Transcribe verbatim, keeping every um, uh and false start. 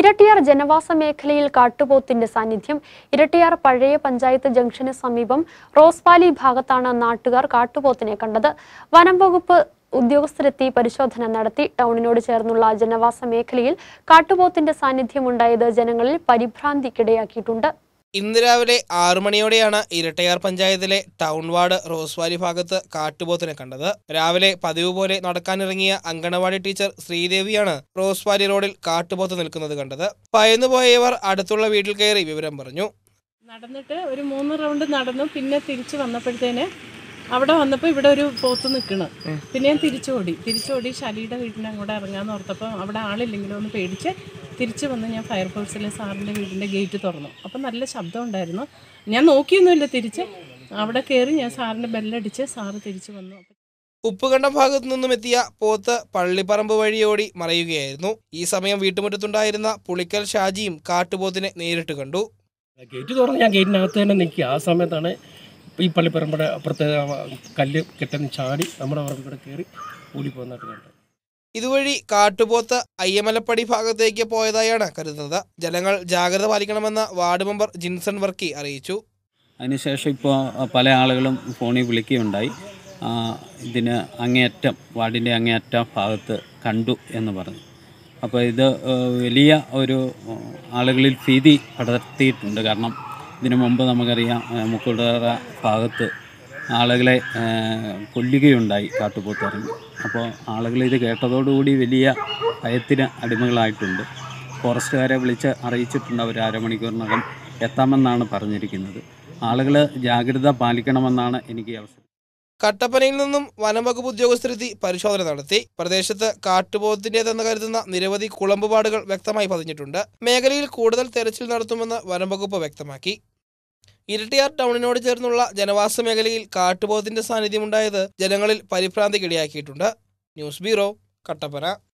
ഇരട്ടിയാർ ജനവാസ മേഖലയിൽ കാട്ടുപോത്തിന്റെ സാന്നിധ്യം. ഇരട്ടിയാർ പഴയ പഞ്ചായത്ത് ജംഗ്ഷന് സമീപം റോസ് വാലി ഭാഗത്താണ് നാട്ടുകാർ കാട്ടുപോത്തിനെ കണ്ടത്. വനം വകുപ്പ് ഉദ്യോഗസ്ഥരെത്തി പരിശോധന നടത്തി. ടൗണിനോട് ചേർന്നുള്ള ജനവാസ മേഖലയിൽ കാട്ടുപോത്തിന്റെ സാന്നിധ്യമുണ്ടായത് ജനങ്ങളിൽ പരിഭ്രാന്തിക്കിടയാക്കിയിട്ടുണ്ട്. ഇന്ന് രാവിലെ ആറു മണിയോടെയാണ് ഇരട്ടയാർ പഞ്ചായത്തിലെ ടൗൺ വാർഡ് റോസ് വാലി ഭാഗത്ത് കാട്ടുപോത്തിനെ കണ്ടത്. രാവിലെ പതിവ് പോലെ നടക്കാനിറങ്ങിയ അങ്കണവാടി ടീച്ചർ ശ്രീദേവിയാണ് റോസ് വാലി റോഡിൽ കാട്ടുപോത്ത് നിൽക്കുന്നത് കണ്ടത്. ഭയന്നുപോയവർ അടുത്തുള്ള വീട്ടിൽ കയറി വിവരം പറഞ്ഞു. നടന്നിട്ട് ഒരു മൂന്ന് റൗണ്ട് നടന്നു. പിന്നെ തിരിച്ചു വന്നപ്പോഴത്തേന് അവിടെ വന്നപ്പോൾ ഇവിടെ ഒരു പോത്ത് നിൽക്കണം. പിന്നെ ഞാൻ തിരിച്ചോടി തിരിച്ചോടി ശാലിയുടെ വീടിന് അങ്ങോട്ട് ഇറങ്ങാന്ന് ഓർത്തപ്പോൾ അവിടെ ആളില്ലെങ്കിലും ഒന്ന് പേടിച്ച് തിരിച്ചു വന്ന് ഞാൻ ഫയർഫോഴ്സിലെ സാറിൻ്റെ വീടിൻ്റെ ഗേറ്റ് തുറന്നു. അപ്പം നല്ല ശബ്ദം ഉണ്ടായിരുന്നു. ഞാൻ നോക്കിയൊന്നുമില്ല, തിരിച്ച് അവിടെ കയറി ഞാൻ സാറിൻ്റെ ബെല്ലടിച്ച് സാറ് തിരിച്ചു വന്നു. ഉപ്പുകണ്ടം ഭാഗത്തു നിന്നും എത്തിയ പോത്ത് പള്ളിപ്പറമ്പ് വഴി ഓടി മറയുകയായിരുന്നു. ഈ സമയം വീട്ടുമുറ്റത്തുണ്ടായിരുന്ന പുളിക്കൽ ഷാജിയും കാട്ടുപോത്തിനെ നേരിട്ട് കണ്ടു. ഗേറ്റ് തുറന്ന് ഞാൻ ഗേറ്റിനകത്ത് തന്നെ നിൽക്കുക. ആ സമയത്താണ് ഈ പള്ളിപ്പറമ്പയുടെ അപ്പുറത്തെ കല്ല് കെട്ടുന്ന ചാടി നമ്മുടെ പറമ്പിലൂടെ കയറി ഓടിപ്പോകുന്നതായിട്ട് കണ്ടത്. ഇതുവഴി കാട്ടുപോത്ത് അയ്യമലപ്പടി ഭാഗത്തേക്ക് പോയതായാണ് കരുതുന്നത്. ജനങ്ങൾ ജാഗ്രത പാലിക്കണമെന്ന് വാർഡ് മെമ്പർ ജിൻസൺ വർക്കി അറിയിച്ചു. അതിനുശേഷം ഇപ്പോൾ പല ആളുകളും ഫോണിൽ വിളിക്കുകയുണ്ടായി. ഇതിന് അങ്ങേയറ്റം വാർഡിൻ്റെ അങ്ങേയറ്റം ഭാഗത്ത് കണ്ടു എന്ന് പറഞ്ഞു. അപ്പോൾ ഇത് വലിയ ഒരു ആളുകളിൽ ഭീതി പടർത്തിയിട്ടുണ്ട്. കാരണം ഇതിനു മുമ്പ് നമുക്കറിയാം മുക്കുടറ ഭാഗത്ത് ആളുകളെ കൊല്ലുകയുണ്ടായി കാട്ടുപോത്ത് ഇറങ്ങി. അപ്പോൾ ആളുകൾ ഇത് കേട്ടതോടുകൂടി വലിയ ഭയത്തിന് അടിമകളായിട്ടുണ്ട്. ഫോറസ്റ്റുകാരെ വിളിച്ച് അറിയിച്ചിട്ടുണ്ട്. അവർ അരമണിക്കൂറിനകം എത്താമെന്നാണ് പറഞ്ഞിരിക്കുന്നത്. ആളുകൾ ജാഗ്രത പാലിക്കണമെന്നാണ് എനിക്ക് അവസരം. കട്ടപ്പനയിൽ നിന്നും വനംവകുപ്പ് ഉദ്യോഗസ്ഥരെത്തി പരിശോധന നടത്തി. പ്രദേശത്ത് കാട്ടുപോത്തിൻ്റെതെന്ന് കരുതുന്ന നിരവധി കുളമ്പുപാടുകൾ വ്യക്തമായി പതിഞ്ഞിട്ടുണ്ട്. മേഖലയിൽ കൂടുതൽ തെരച്ചിൽ നടത്തുമെന്ന് വനംവകുപ്പ് വ്യക്തമാക്കി. ഇരട്ടിയാർ ടൗണിനോട് ചേർന്നുള്ള ജനവാസ മേഖലയിൽ കാട്ടുപോത്തിന്റെ സാന്നിധ്യമുണ്ടായത് ജനങ്ങളിൽ പരിഭ്രാന്തിക്കിടയാക്കിയിട്ടുണ്ട്. News bureau, Kattappana.